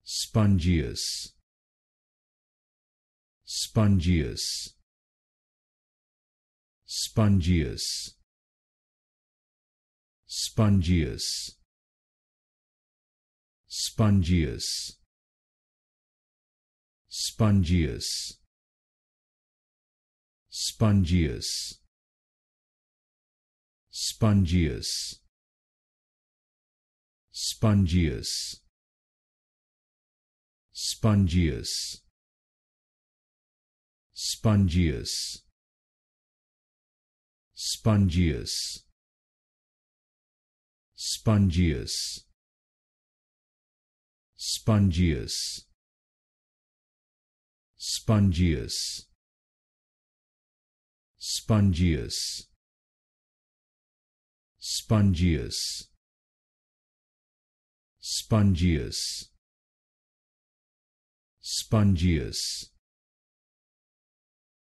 Spongious, Spongious, Spongious, Spongious, Spongious, Spongious, Spongious, Spongious, Spongious, Spongious, Spongious, Spongious, Spongious, Spongious, Spongious, Spongious, Spongious, Spongious, Spongious,